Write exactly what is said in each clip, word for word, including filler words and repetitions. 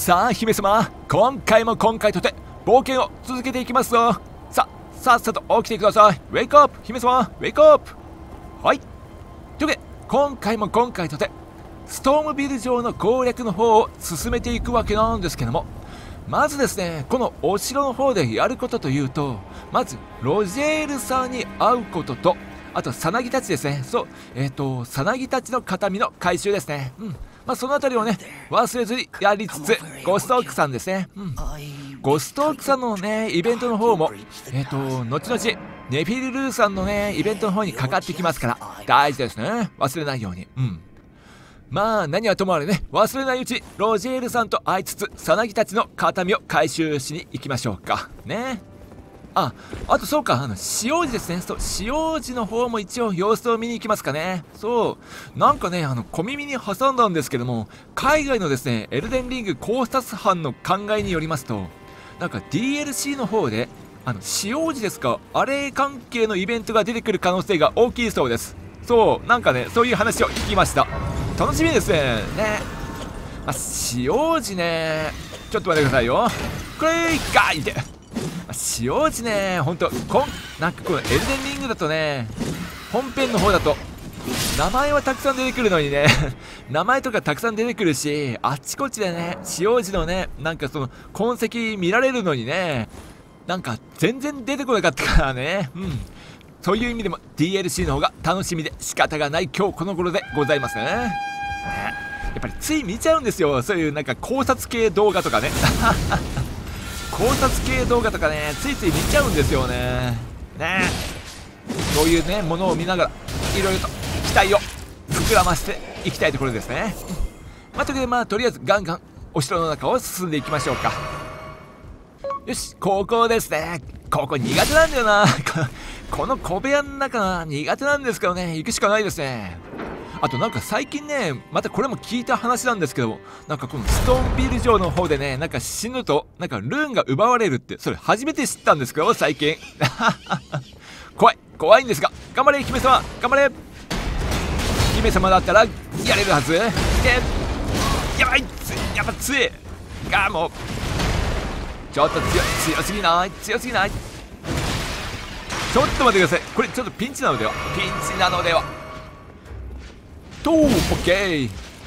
さあ姫様、今回も今回とて冒険を続けていきますぞ。ささっさと起きてください。ウェイクアップ姫様、ウェイクアップ。はい、というわけで今回も今回とてストームビル城の攻略の方を進めていくわけなんですけども、まずですね、このお城の方でやることというと、まずロジェールさんに会うことと、あとさなぎたちですね。そう、えっ、ー、とさなぎたちの形見の回収ですね。うん、まあそのあたりをね忘れずにやりつつ、ゴストークさんですね。うん、ゴストークさんのねイベントの方もえっ、ー、と後々ネフィルルーさんのねイベントの方にかかってきますから大事ですね。忘れないように。うん、まあ何はともあれね、忘れないうちにロジェールさんと会いつつさなぎたちの形見を回収しに行きましょうかね。あ、あとそうか、あの塩王子ですね。そう、塩王子の方も一応様子を見に行きますかね。そう、なんかね、あの小耳に挟んだんですけども、海外のですねエルデンリング考察班の考えによりますと、なんか ディーエルシー の方であの塩王子ですか、あれ関係のイベントが出てくる可能性が大きいそうです。そう、なんかねそういう話を聞きました。楽しみですね。ね、まあ、塩王子ね、ちょっと待ってくださいよ。これガイで塩王子ね、ほんとこんなんかこのエルデンリングだとね、本編の方だと名前はたくさん出てくるのにね名前とかたくさん出てくるし、あっちこっちでね塩王子のねなんかその痕跡見られるのにね、なんか全然出てこなかったからね。うん、そういう意味でも ディーエルシー の方が楽しみで仕方がない今日この頃でございますね。ね、やっぱりつい見ちゃうんですよ、そういうなんか考察系動画とかね考察系動画とかね、ついつい見ちゃうんですよね。ね、そういうねものを見ながらいろいろと期待を膨らませていきたいところですね。まあ、というわけでまあとりあえずガンガンお城の中を進んでいきましょうか。よし、ここですね。ここ苦手なんだよなこの小部屋の中苦手なんですけどね、行くしかないですね。あとなんか最近ね、またこれも聞いた話なんですけど、なんかこのストーンビル城の方でね、なんか死ぬとなんかルーンが奪われるって、それ初めて知ったんですけど最近怖い怖いんですが、頑張れ姫様、頑張れ姫様だったらやれるはずで、やばい、やっぱ強いが、もうちょっと強強すぎない、強すぎない。ちょっと待ってください、これちょっとピンチなのでは、ピンチなのではと、オッケー、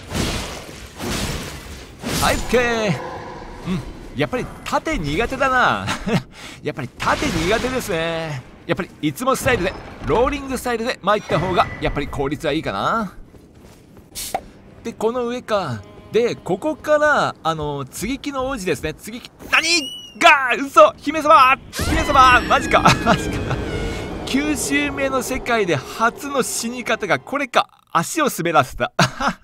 はい、オッケー。うん、やっぱり縦苦手だなやっぱり縦苦手ですね。やっぱりいつもスタイルでローリングスタイルで参った方がやっぱり効率はいいかな。でこの上か。でここからあの接ぎ木の王子ですね。接ぎ木、何が嘘、姫様姫様マジかマジかきゅう周目の世界で初の死に方がこれか。足を滑らせた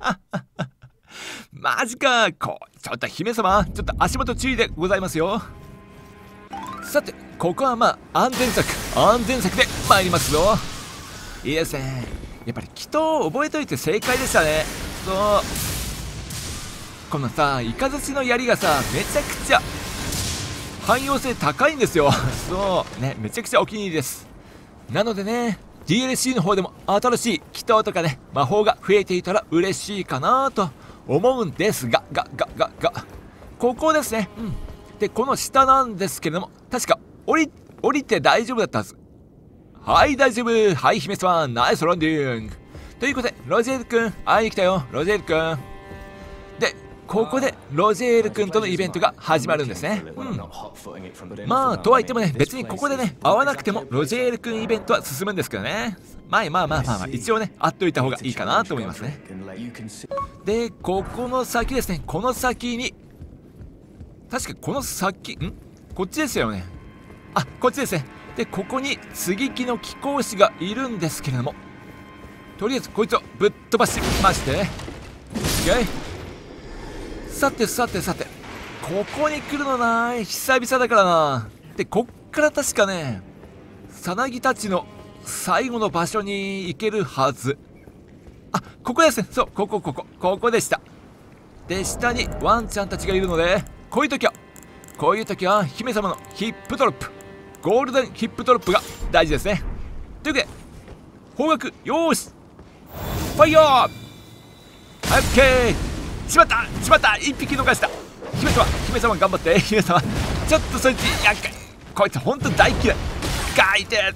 マジか。こうちょっと姫様、ちょっと足元注意でございますよ。さてここはまあ安全策安全策で参りますぞ。いいですね。やっぱり祈祷を覚えといて正解でしたね。そう、このさイカズチの槍がさめちゃくちゃ汎用性高いんですよそうね、めちゃくちゃお気に入りです。なのでね ディーエルシー の方でも新しい祈祷とかね魔法が増えていたら嬉しいかなと思うんですがががががここですね。うん、でこの下なんですけれども、確か降り降りて大丈夫だったはず。はい大丈夫、はい姫様ナイスランディングということで、ロジェール君会いに来たよ。ロジェール君でここでロジェール君とのイベントが始まるんですね。うん、まあとはいってもね、別にここでね会わなくてもロジェール君イベントは進むんですけどね。まあまあまあまあ、まあ、一応ね会っといた方がいいかなと思いますね。でここの先ですね、この先に確かこの先んこっちですよね。あ、こっちですね。でここに接ぎ木の貴公子がいるんですけれども、とりあえずこいつをぶっ飛ばしまして、OK。さてさてさて、ここに来るのな久々だからな。でこっから確かねさなぎたちの最後の場所に行けるはず。あ、ここですね。そう、ここここここでした。で下にワンちゃんたちがいるので、こういう時はこういう時は姫様のヒップドロップ、ゴールデンヒップドロップが大事ですね。というわけで方角よーしファイヤー、オッケー。しまったしまった、いっぴき逃した。 姫様姫様頑張って姫様。ちょっとそいつ厄介。こいつほんと大嫌い。ガイて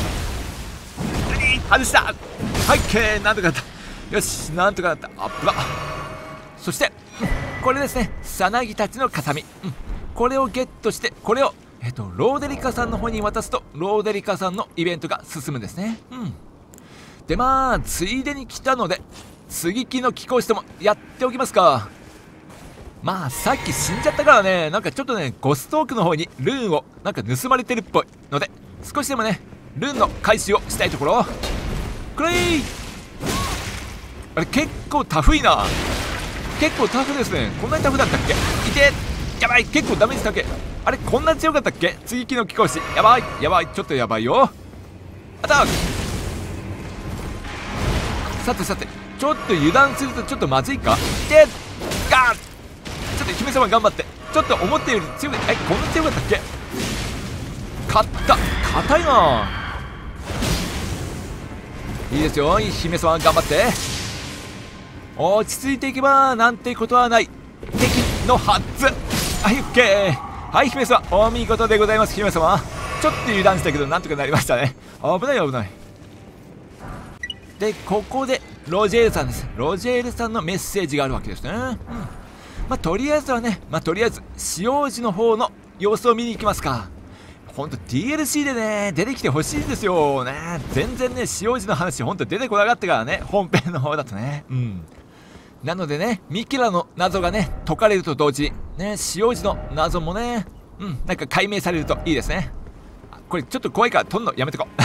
外した。はい、ケー、なんとかなった。よし、なんとかなった。あっぶな。そして、うん、これですね、さなぎたちの形見、うん、これをゲットして、これをえっとローデリカさんの方に渡すと、ローデリカさんのイベントが進むんですね。うんで、まあついでに来たので接ぎ木の貴公子ともやっておきますか。まあさっき死んじゃったからね、なんかちょっとねゴストークの方にルーンをなんか盗まれてるっぽいので、少しでもねルーンの回収をしたいところ。クレイ、あれ結構タフいな。結構タフですね。こんなにタフだったっけ。いて、やばい、結構ダメージ高け。あれこんな強かったっけ。接ぎ木の貴公子、やばいやばい、ちょっとやばいよ。アタック。さてさて、ちょっと油断するとちょっとまずいか。いて、ガーン。ちょっと姫様頑張って。ちょっと思ったより強く、え、こんな強かったっけ。勝った。硬いな。いいですよ、姫様頑張って。落ち着いていけばなんてことはない。敵のはず。はい、オッケー。はい、姫様お見事でございます。姫様ちょっと油断したけどなんとかなりましたね。危ない危ない。で、ここでロジェールさんです。ロジェールさんのメッセージがあるわけですね。うん、まあとりあえずはね、まあとりあえず使用時の方の様子を見に行きますか。ほんと ディーエルシー でね出てきてほしいんですよね。全然ね使用時の話ほんと出てこなかったからね、本編の方だとね。うんなのでね、ミキラの謎がね解かれると同時にね、使用時の謎もね、うんなんか解明されるといいですね。これちょっと怖いから撮んのやめてこ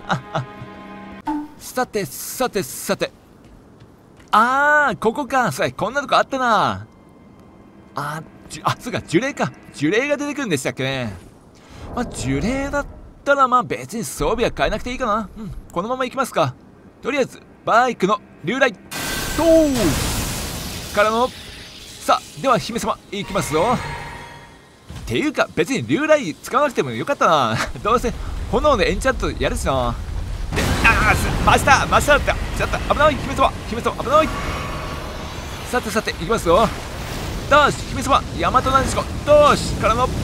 さてさてさて、あーここか。それこんなとこあったなあ。じあそうか、呪霊か。呪霊が出てくるんでしたっけね。まあ呪霊だったらまあ別に装備は変えなくていいかな。うんこのまま行きますか。とりあえずバイクの竜雷とからの、さあでは姫様行きますぞ。っていうか別に竜雷使わなくてもよかったなどうせ炎のエンチャントやるしな。で、あーマスターマスターだった。ちょっと危ない。姫様姫様危ない。さてさて行きますよ。どーし姫様大和なでしこどーしからの、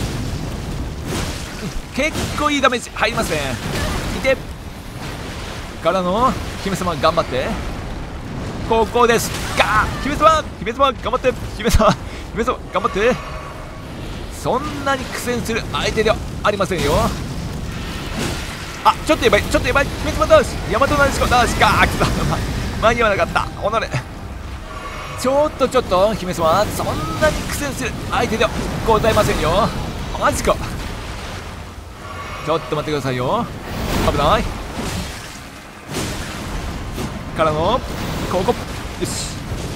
結構いいダメージ入りますね。いてからの、姫様頑張って。ここですガー。姫様姫様頑張って。姫様姫様頑張って。そんなに苦戦する相手ではありませんよ。あちょっとやばいちょっとやばい。姫様どうし大和なでしこどうしガーッと間に合わなかった。おのれちょっとちょっと姫様そんなに苦戦する相手ではございませんよ。マジか。ちょっと待ってくださいよ。危ないからのここ。よし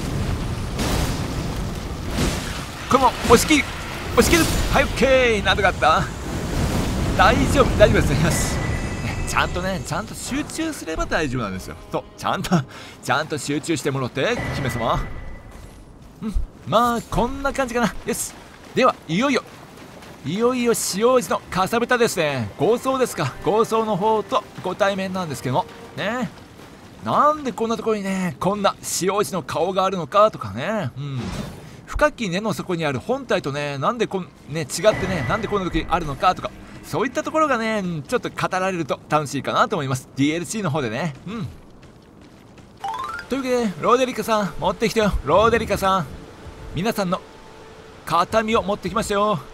これも押し切り押し切る。はい、オッケー。なんとかあった。大丈夫大丈夫です。よし、ね、ちゃんとねちゃんと集中すれば大丈夫なんですよ。とちゃんとちゃんと集中してもらって姫様。うんまあこんな感じかな。よしではいよいよいよいよ使用時のかさぶたですね。豪壮ですか。豪壮の方とご対面なんですけどもね、なんでこんなところにねこんな使用時の顔があるのかとかね、うん深き根の底にある本体とねなんでこんね違ってねなんでこんな時にあるのかとか、そういったところがねちょっと語られると楽しいかなと思います。 ディーエルシー の方でね。うんというわけでローデリカさん持ってきてよ。ローデリカさん皆さんの形見を持ってきましたよ。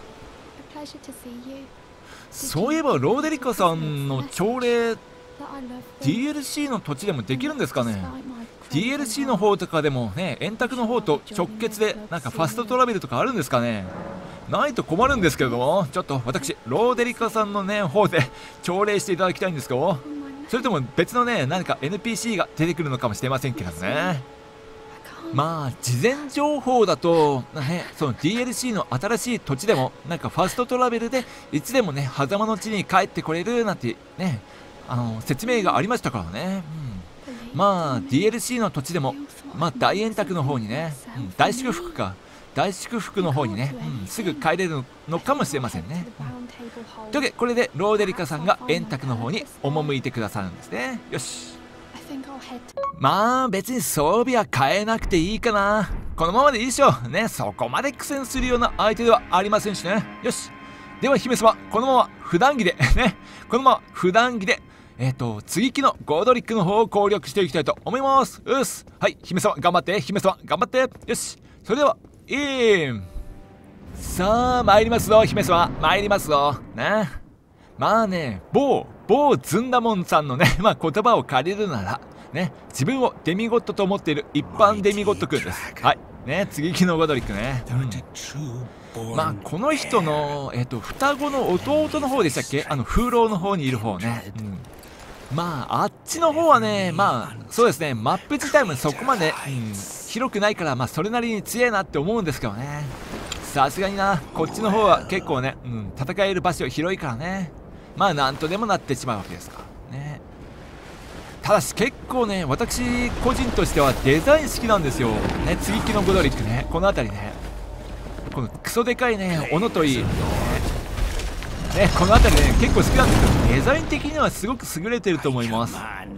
そういえばローデリカさんの朝礼 ディーエルシー の土地でもできるんですかね。 ディーエルシー の方とかでもね円卓の方と直結でなんかファストトラベルとかあるんですかね。ないと困るんですけれども、ちょっと私ローデリカさんのね方で朝礼していただきたいんですけど、それとも別のね何か エヌピーシー が出てくるのかもしれませんけどね。まあ事前情報だと、ね、その ディーエルシー の新しい土地でもなんかファストトラベルでいつでもね狭間の地に帰ってこれるなんてねあの説明がありましたからね。うん、まあ ディーエルシー の土地でもまあ大円卓の方にね、うん、大祝福か大祝福の方にね、うん、すぐ帰れるのかもしれませんね。うん、というわけでこれでローデリカさんが円卓の方に赴いてくださるんですね。よし、まあ別に装備は変えなくていいかな。 このままでいいでしょうね。そこまで苦戦するような相手ではありませんしね。よし、では姫様、このまま普段着でね、このまま普段着でえっ、ー、と継ぎ木のゴードリックの方を攻略していきたいと思います。うっす、はい、姫様頑張って、姫様頑張って。よし、それではイン。さあ参りますぞ姫様、参りますぞね。まあね、某某ずんだもんさんのね、まあ言葉を借りるならね、自分をデミゴットと思っている一般デミゴットくんです。はいね、継ぎ木のゴードリックね、うん、まあこの人のえっ、ー、と双子の弟の方でしたっけ、あの風浪の方にいる方ね、うん、まああっちの方はね、まあそうですね、マップ自体もそこまで、うん、広くないから、まあそれなりに強いなって思うんですけどね。さすがにな、こっちの方は結構ね、うん、戦える場所広いからね、まあなんとでもなってしまうわけですからね。ただし結構ね、私個人としてはデザイン好きなんですよね。継ぎ木のゴドリックね、この辺りね、このクソでかいね斧といいね、ね、この辺りね結構好きなんですけど、デザイン的にはすごく優れてると思います。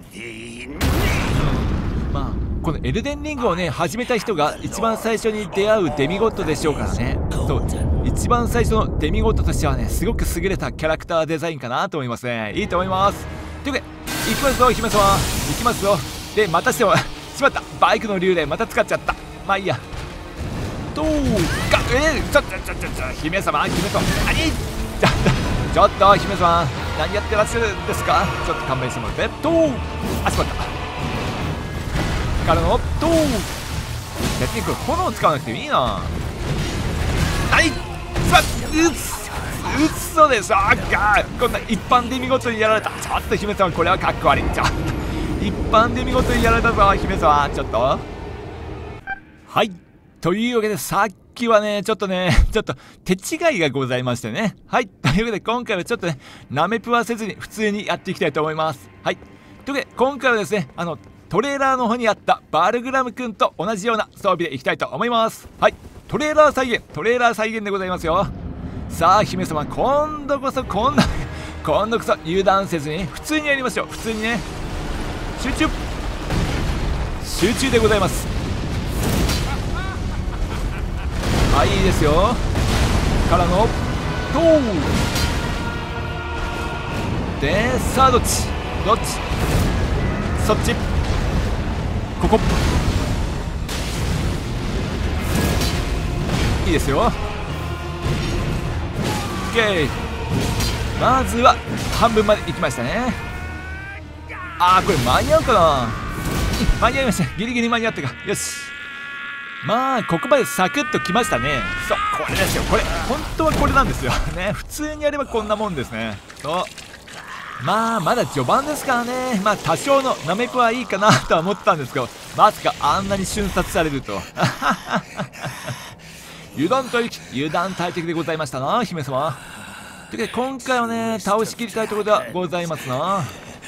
まあこのエルデンリングをね始めた人が一番最初に出会うデミゴットでしょうからね。そう一番最初のデミゴットとしてはね、すごく優れたキャラクターデザインかなと思いますね。いいと思います。というわけで行きますぞ姫様、行きますぞ。でまたしてもしまった、バイクの竜でまた使っちゃった。まあいいや。どうかえー、ちょっとちょっとちょっと姫様、姫様何ちょっとちょっと姫様何やってらっしゃるんですか。ちょっと勘弁してもらって。どうあしまったからのどう、別にこれ炎を使わなくてもいいな。はいすまっ、うっうっそでしょが、こんな一般で見事にやられた。ちょっと姫様これはかっこ悪い。ちょっと一般で見事にやられたぞ姫様、ちょっとはい、というわけでさっきはねちょっとねちょっと手違いがございましてね。はい、というわけで今回はちょっとねなめぷはせずに普通にやっていきたいと思います。はい、というわけで今回はですね、あのトレーラーの方にあったバルグラム君と同じような装備でいきたいと思います。はい、トレーラー再現、トレーラー再現でございますよ。さあ姫様、今度こそ今度今度こそ油断せずに普通にやりましょう。普通にね、集中集中でございます。はい、いいですよ。からのドーで、さあどっちどっち、そっち、ここいいですよ。オッケー、まずは半分まで行きましたね。あーこれ間に合うかな。間に合いました、ギリギリ間に合ったか。よし、まあここまでサクッときましたね。そうこれですよ、これ本当はこれなんですよね。普通にやればこんなもんですね。そうまあまだ序盤ですからね、まあ多少のなめぷはいいかなとは思ったんですけど、まさかあんなに瞬殺されると油断大敵、油断大敵でございましたな姫様。というわけで今回はね倒しきりたいところではございますな。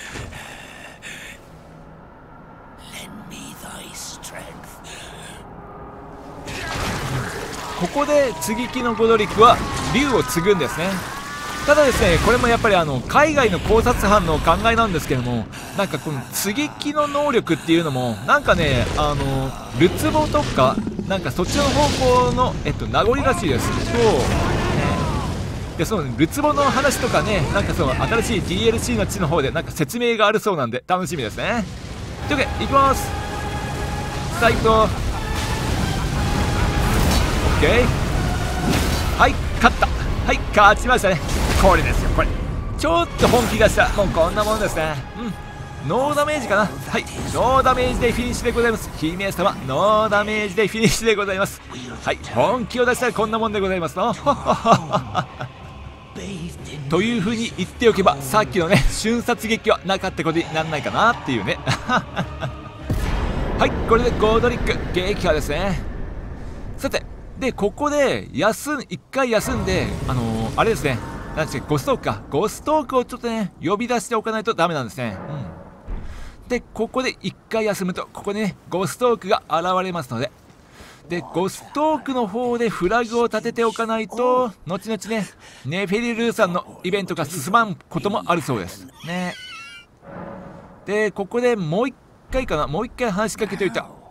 ここで継ぎ木のゴドリックは竜を継ぐんですね。ただですね、これもやっぱりあの海外の考察班の考えなんですけども、なんかこの継ぎ木の能力っていうのもなんかね、あのルツボとかなんかそっちの方向の、えっと、名残らしいです。そう、ね、でそのルツボの話とかね、なんかその新しい ディーエルシー の地の方でなんか説明があるそうなんで楽しみですね。というわけでいきます。さあ行くぞ。 OK、 はい勝った、はい勝ちましたね。これですよ、これちょっと本気出したもうこんなもんですね。うん、ノーダメージかな。はい、ノーダメージでフィニッシュでございます。姫様ノーダメージでフィニッシュでございます。はい、本気を出したらこんなもんでございますのという風に言っておけばさっきのね瞬殺劇はなかったことにならないかなっていうねはい、これでゴードリック撃破ですね。さてでここで休ん一回休んで、あのー、あれですね、なんですか、ゴストークか、ゴストークをちょっとね呼び出しておかないとダメなんですね。うん、でここで一回休むとここにねゴストークが現れますので、でゴストークの方でフラグを立てておかないと後々ねネフェリルーさんのイベントが進まんこともあるそうですね。でここでもう一回かな、もう一回話しかけておいた。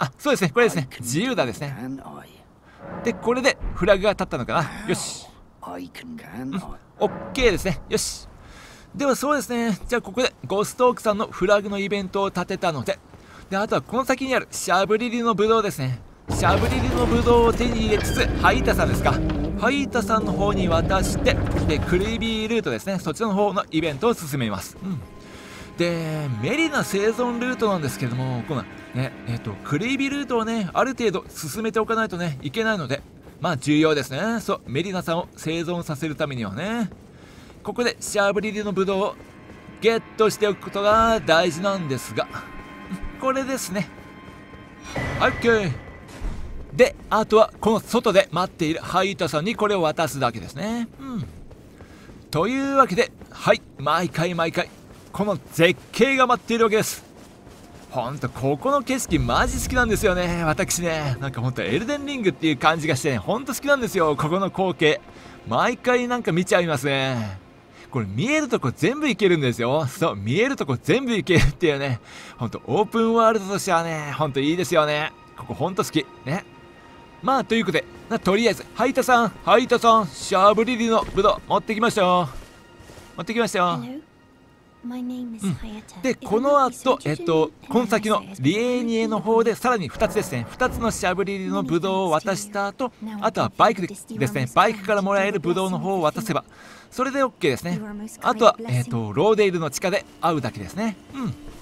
あ、そうですね、これですね、自由だですね。で、これでフラグが立ったのかな。よし。うん、オッケーですね。よし。ではそうですね、じゃあここでゴストークさんのフラグのイベントを立てたので、であとはこの先にあるシャブリリのブドウですね。シャブリリのブドウを手に入れつつ、ハイータさんですか、ハイータさんの方に渡して、でクリービールートですね、そちらの方のイベントを進めます。うん、でメリナ生存ルートなんですけれども、このねえっ、ー、とクリービールートをねある程度進めておかないとねいけないので、まあ重要ですね。そう、メリナさんを生存させるためにはね、ここでシャブリリのブドウをゲットしておくことが大事なんですが、これですね。オッケーで、あとはこの外で待っているハイータさんにこれを渡すだけですね。うんというわけで、はい、毎回毎回この絶景が待っているわけです。ほんとここの景色マジ好きなんですよね、私ね。なんかほんとエルデンリングっていう感じがしてね、ほんと好きなんですよ、ここの光景。毎回なんか見ちゃいますね。これ見えるとこ全部行けるんですよ。そう、見えるとこ全部行けるっていうね、ほんとオープンワールドとしてはね、ほんといいですよね。ここほんと好きね。まあということで、なとりあえずハイタさん、ハイタさん、シャブリリのブドウ持ってきましたよ。持ってきましたよ。うん、でこの後、えっとこの先のリエーニエの方でさらにふたつですね、ふたつのシャブリリのブドウを渡した後、あとはバイクですね、バイクからもらえるブドウの方を渡せばそれで オーケー ですね。あとは、えっとローデイルの地下で会うだけですね。うん